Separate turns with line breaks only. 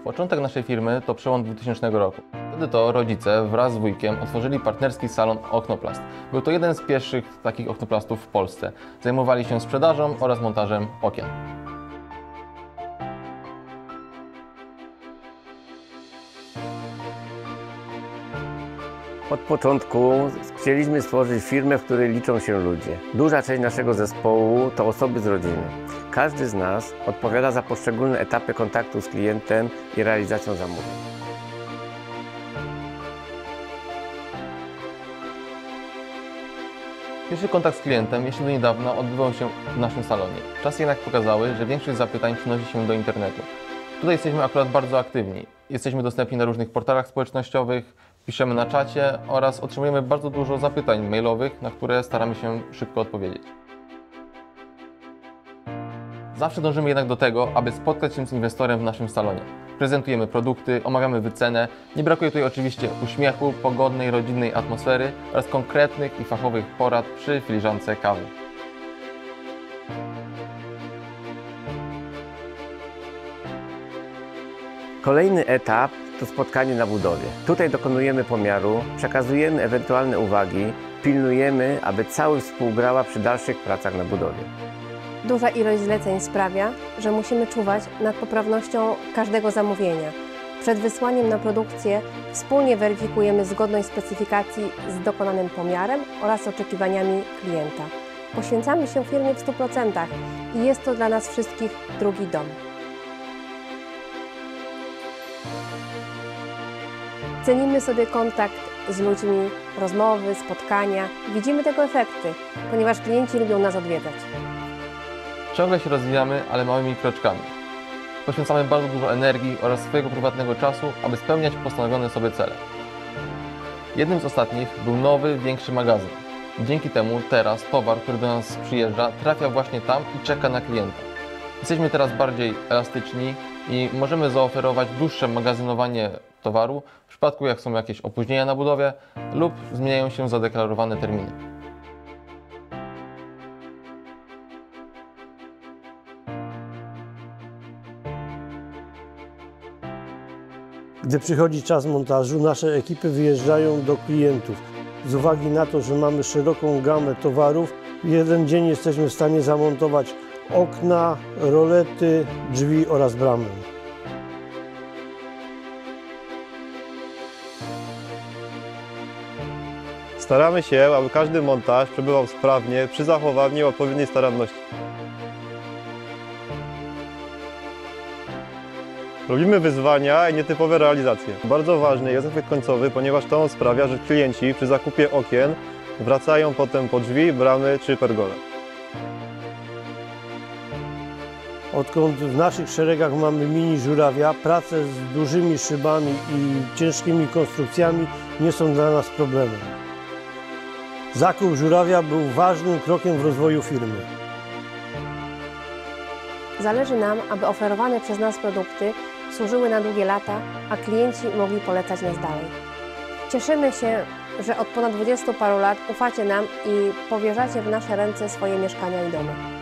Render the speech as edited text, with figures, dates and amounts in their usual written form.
Początek naszej firmy to przełom 2000 roku. Wtedy to rodzice wraz z wujkiem otworzyli partnerski salon Oknoplast. Był to jeden z pierwszych takich oknoplastów w Polsce. Zajmowali się sprzedażą oraz montażem okien.
Od początku chcieliśmy stworzyć firmę, w której liczą się ludzie. Duża część naszego zespołu to osoby z rodziny. Każdy z nas odpowiada za poszczególne etapy kontaktu z klientem i realizacją zamówień.
Pierwszy kontakt z klientem jeszcze do niedawna odbywał się w naszym salonie. Czasy jednak pokazały, że większość zapytań przenosi się do internetu. Tutaj jesteśmy akurat bardzo aktywni. Jesteśmy dostępni na różnych portalach społecznościowych, piszemy na czacie oraz otrzymujemy bardzo dużo zapytań mailowych, na które staramy się szybko odpowiedzieć. Zawsze dążymy jednak do tego, aby spotkać się z inwestorem w naszym salonie. Prezentujemy produkty, omawiamy wycenę. Nie brakuje tutaj oczywiście uśmiechu, pogodnej, rodzinnej atmosfery oraz konkretnych i fachowych porad przy filiżance kawy.
Kolejny etap to spotkanie na budowie. Tutaj dokonujemy pomiaru, przekazujemy ewentualne uwagi, pilnujemy, aby całość współgrała przy dalszych pracach na budowie.
Duża ilość zleceń sprawia, że musimy czuwać nad poprawnością każdego zamówienia. Przed wysłaniem na produkcję wspólnie weryfikujemy zgodność specyfikacji z dokonanym pomiarem oraz oczekiwaniami klienta. Poświęcamy się firmie w 100% i jest to dla nas wszystkich drugi dom. Cenimy sobie kontakt z ludźmi, rozmowy, spotkania. Widzimy tego efekty, ponieważ klienci lubią nas odwiedzać.
Ciągle się rozwijamy, ale małymi kroczkami. Poświęcamy bardzo dużo energii oraz swojego prywatnego czasu, aby spełniać postanowione sobie cele. Jednym z ostatnich był nowy, większy magazyn. Dzięki temu teraz towar, który do nas przyjeżdża, trafia właśnie tam i czeka na klienta. Jesteśmy teraz bardziej elastyczni i możemy zaoferować dłuższe magazynowanie towaru w przypadku, jak są jakieś opóźnienia na budowie lub zmieniają się zadeklarowane terminy.
Gdy przychodzi czas montażu, nasze ekipy wyjeżdżają do klientów. Z uwagi na to, że mamy szeroką gamę towarów, w jeden dzień jesteśmy w stanie zamontować okna, rolety, drzwi oraz bramy.
Staramy się, aby każdy montaż przebywał sprawnie przy zachowaniu odpowiedniej staranności. Robimy wyzwania i nietypowe realizacje. Bardzo ważny jest efekt końcowy, ponieważ to on sprawia, że klienci przy zakupie okien wracają potem po drzwi, bramy czy pergole.
Odkąd w naszych szeregach mamy mini żurawia, prace z dużymi szybami i ciężkimi konstrukcjami nie są dla nas problemem. Zakup żurawia był ważnym krokiem w rozwoju firmy.
Zależy nam, aby oferowane przez nas produkty służyły na długie lata, a klienci mogli polecać nas dalej. Cieszymy się, że od ponad 20 paru lat ufacie nam i powierzacie w nasze ręce swoje mieszkania i domy.